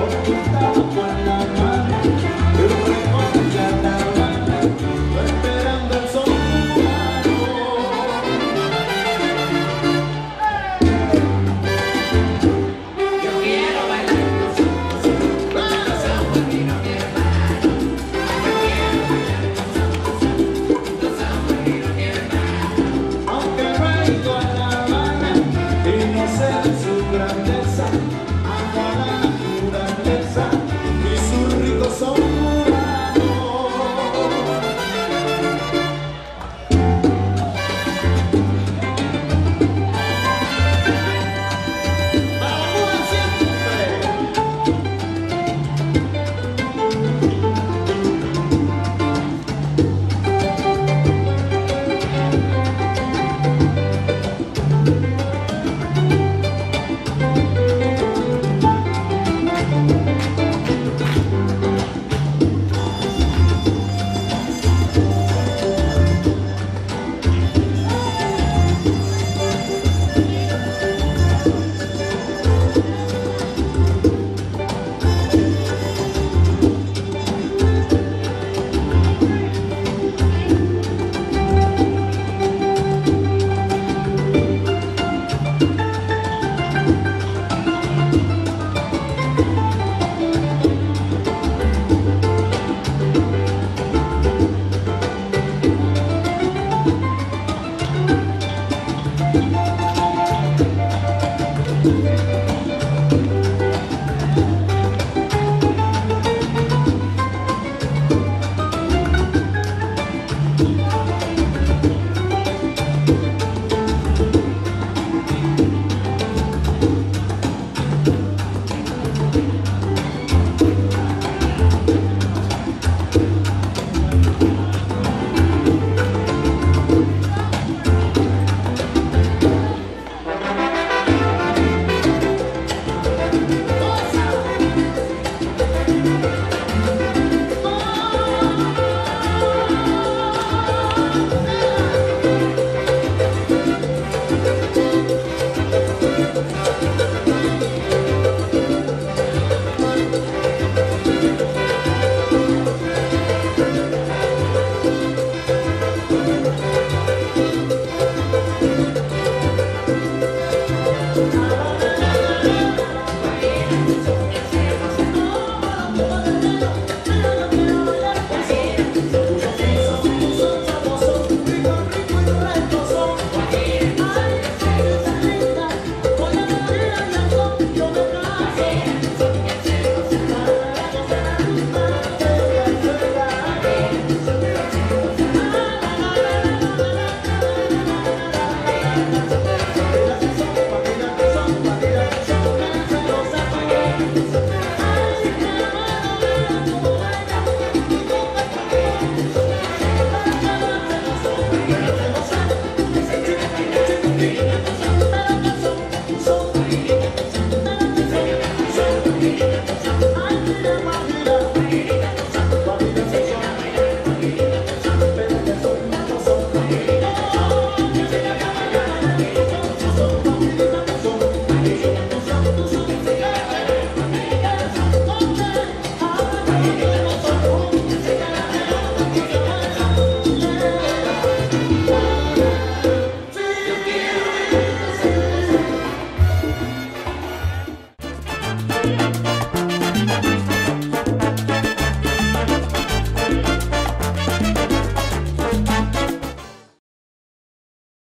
ocultado con la mano de un recorte de La Habana, esperando el sol cubano. Yo quiero bailar con samba, vino mi hermano. Yo quiero bailar con samba, vino mi hermano. Aunque no he ido a La Habana y no sé de su grandeza, amo a la naturaleza y sus ricos son cubanos. ¡Vamos siempre!